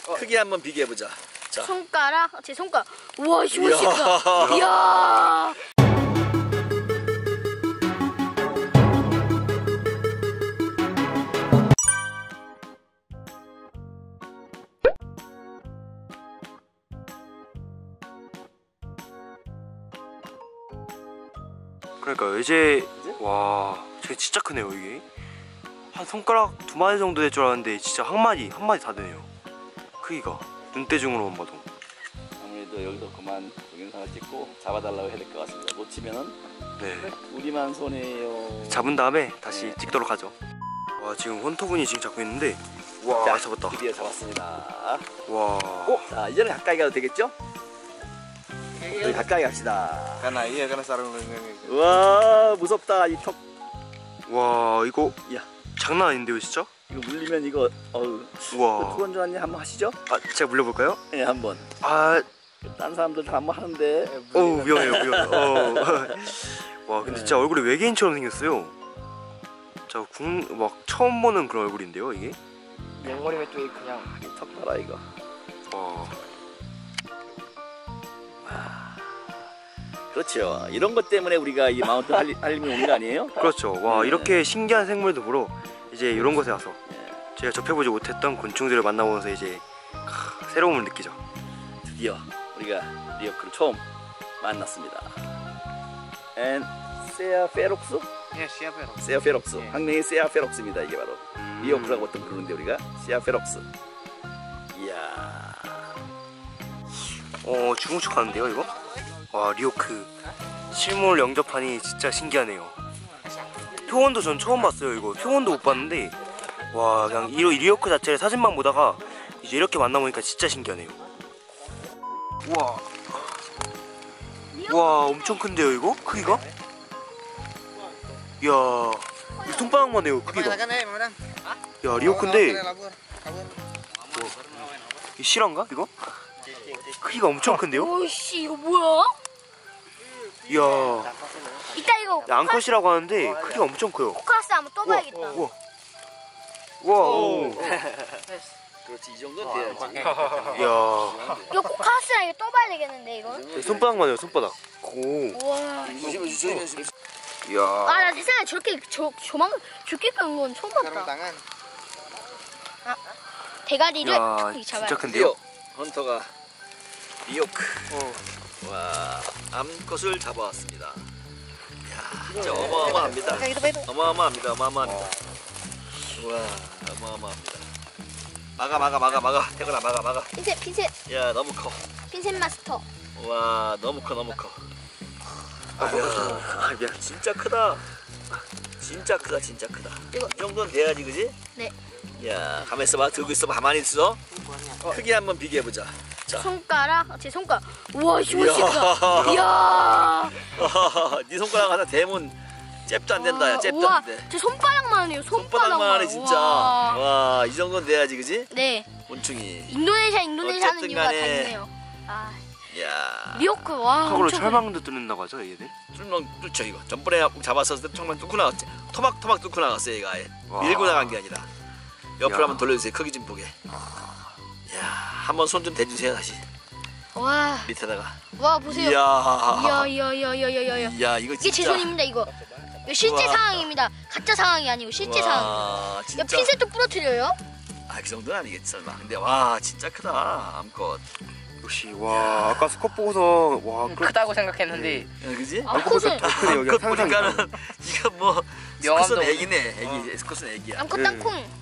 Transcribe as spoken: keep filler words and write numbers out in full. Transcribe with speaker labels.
Speaker 1: 어. 크기 한번 비교해보자. 자.
Speaker 2: 손가락, 제 손가락. 우와, 이거 멋있다. 이야.
Speaker 3: 그러니까 이제 와, 쟤 진짜 크네요. 이게 한 손가락 두 마디 정도 될 줄 알았는데 진짜 한 마디 한 마디 다 되네요. 크기가 눈대중으로만 봐도.
Speaker 1: 아무래도 여기서 그만 동영상을 찍고 잡아달라고 해야 될 것 같습니다. 놓치면은
Speaker 3: 네.
Speaker 1: 우리만 손해요.
Speaker 3: 잡은 다음에 다시
Speaker 1: 네.
Speaker 3: 찍도록 하죠. 와, 지금 헌터분이 지금 잡고 있는데 와,
Speaker 1: 자,
Speaker 3: 잡았다.
Speaker 1: 드디어 잡았습니다.
Speaker 3: 와.
Speaker 1: 오, 자 이제는 가까이 가도 되겠죠? 우리 가까이 갑시다.
Speaker 4: Karena iya karena sarung ini.
Speaker 1: 와 무섭다 이 턱.
Speaker 3: 와, 이거
Speaker 1: 야
Speaker 3: 장난 아닌데요, 진짜?
Speaker 1: 이거 물리면 이거 어우.
Speaker 3: 와.
Speaker 1: 투건 조아님 한번 하시죠?
Speaker 3: 아, 제가 물려볼까요?
Speaker 1: 네 한번.
Speaker 3: 아,
Speaker 1: 딴 사람들 다 한번 하는데.
Speaker 3: 어우 위험해요, 위험해. 어. 와, 근데
Speaker 1: 네.
Speaker 3: 진짜 얼굴이 외계인처럼 생겼어요. 자, 국, 막 처음 보는 그런 얼굴인데요, 이게?
Speaker 4: Yang 머리 tua 그냥
Speaker 1: 턱 봐라 이거.
Speaker 3: 와.
Speaker 1: 그렇죠. 이런 것 때문에 우리가 이 마운트 할리, 할림이 온 거 아니에요?
Speaker 3: 그렇죠. 와,
Speaker 1: 네.
Speaker 3: 이렇게 신기한 생물도 보러 이제 이런 곳에 와서
Speaker 1: 네.
Speaker 3: 제가 접해보지 못했던 곤충들을 만나보면서 이제 크, 새로움을 느끼죠.
Speaker 1: 드디어 우리가 리오크를 처음 만났습니다. And 세아페록스?
Speaker 4: ya siapa ya?
Speaker 1: 세아페록스.
Speaker 4: 네.
Speaker 1: 학명이 세아페록스입니다. 이게 바로
Speaker 3: 음.
Speaker 1: 리오크라고 어떤 부르는데 우리가 세아페록스. 이야.
Speaker 3: 어, 중후축하는데요, 이거? 와, 리오크 실물 영접하니 진짜 신기하네요. 표본도 전 처음 봤어요. 이거 표본도 못 봤는데 와, 그냥 이 리오크 자체를 사진만 보다가 이제 이렇게 만나보니까 진짜 신기하네요. 우와, 와, 엄청 큰데요, 이거? 크기가? 이야, 이 손바닥만 해요, 크기가. 야, 리오크인데 이 실화인가, 이거? 크기가 엄청 큰데요?
Speaker 2: 오씨, 이거 뭐야?
Speaker 3: 이야,
Speaker 2: 이따 이거
Speaker 3: 앙컷이라고 하는데 크기가 엄청 커요.
Speaker 2: 코카스 한번 떠봐야겠다.
Speaker 3: 우와, 우와, 오.
Speaker 1: 그렇지 이 정도는 돼야지.
Speaker 3: 이야,
Speaker 2: 이거 코카스랑 이거 떠봐야 되겠는데 이거?
Speaker 3: 손바닥만 해요, 손바닥. 오,
Speaker 2: 우와.
Speaker 1: 조심해 조심해.
Speaker 3: 이야.
Speaker 2: 아, 나 세상에 저렇게 저 조만 저렇게 큰 건 처음
Speaker 4: Sarung
Speaker 2: 봤다.
Speaker 4: tangan.
Speaker 2: 아, 대가리를
Speaker 3: 야,
Speaker 2: 탁 잡아야
Speaker 3: 진짜
Speaker 2: 돼.
Speaker 3: 큰데요?
Speaker 1: 리오 헌터가 리오크.
Speaker 3: 어.
Speaker 1: 와 암컷을 잡아왔습니다. 야 진짜 어마어마합니다.
Speaker 2: 여기도 빼도.
Speaker 1: 어마어마합니다. 어마어마합니다. 와 어마어마합니다. 막아 막아 막아 막아 태근아 막아 막아.
Speaker 2: 핀셋, 핀셋,
Speaker 1: 야 너무 커.
Speaker 2: 핀셋 마스터.
Speaker 1: 와 너무 커 너무 커.
Speaker 3: 아,
Speaker 1: 야
Speaker 3: 미안.
Speaker 1: 진짜 크다. 진짜 크다 진짜 크다.
Speaker 2: 이거.
Speaker 1: 이 정도는 돼야지 그지?
Speaker 2: 네.
Speaker 1: 야 가만 있어봐 들고 있어봐 가만히 있어. 크기 한번 비교해보자. 자.
Speaker 2: 손가락, 제 손가락. 우와, 이거
Speaker 1: 이야.
Speaker 2: 멋있다. 이야.
Speaker 1: 네 손가락 하나 대면 잽도 안 된다. 야, 잽도
Speaker 2: 우와,
Speaker 1: 안 돼.
Speaker 2: 제 손바닥만 해요. 손바닥만.
Speaker 1: 손바닥만 하네 진짜.
Speaker 2: 우와.
Speaker 1: 와 이 정도는 돼야지 그지?
Speaker 2: 네.
Speaker 1: 곤충이.
Speaker 2: 인도네시아, 인도네시아 하는
Speaker 1: 어쨌든
Speaker 2: 이유가 다
Speaker 1: 간에.
Speaker 2: 있네요. 아,
Speaker 1: 야.
Speaker 2: 리오크 와.
Speaker 3: 턱으로
Speaker 2: 엄청
Speaker 3: 철망도 뚫는다고 하죠, 얘들?
Speaker 1: 뚫는 뚫죠 이거. 전번에 잡았었을 때 정말 뚫고 나갔지. 토막 토막 뚫고 나갔어요 얘가 아예.
Speaker 3: 와.
Speaker 1: 밀고 나간 게 아니라. 옆으로
Speaker 3: 야.
Speaker 1: 한번 돌려주세요. 크기 좀 보게. 야 한번 손 좀 대주세요 다시.
Speaker 2: 커. 와,
Speaker 1: 밑에다가.
Speaker 2: 와 보세요.
Speaker 1: 이야.
Speaker 2: 이야, 이야, 이야, 이야, 이야, 이야.
Speaker 1: 이야 이거 진짜.
Speaker 2: 이게 제 손입니다, 이거. 이거 실제
Speaker 1: 우와.
Speaker 2: 상황입니다. 가짜 상황이 아니고 실제 상황.
Speaker 1: 와
Speaker 2: 이거
Speaker 1: 진짜.
Speaker 2: 핀셋도 부러뜨려요?
Speaker 1: 아그 정도는 아니겠지 설마. 근데 와 진짜 크다 암컷.
Speaker 3: 역시, 와, 아까 스컷 보고서, 와, 그,
Speaker 4: 크다고 생각했는데
Speaker 1: 야, 그지?
Speaker 2: 암컷은
Speaker 3: 더 크네, 여기가
Speaker 1: 암컷
Speaker 3: 상상이.
Speaker 1: 보니까는 이거 뭐
Speaker 4: 명함도
Speaker 1: 스컷은 애기네 애기 스컷은 애기야.
Speaker 2: 암컷
Speaker 3: 네.
Speaker 2: 땅콩.